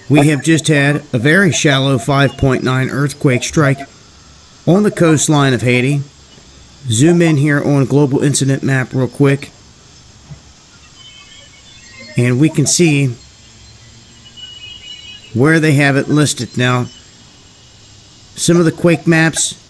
We have just had a very shallow 5.9 earthquake strike on the coastline of Haiti. Zoom in here on global incident map real quick, and we can see where they have it listed. Now, some of the quake maps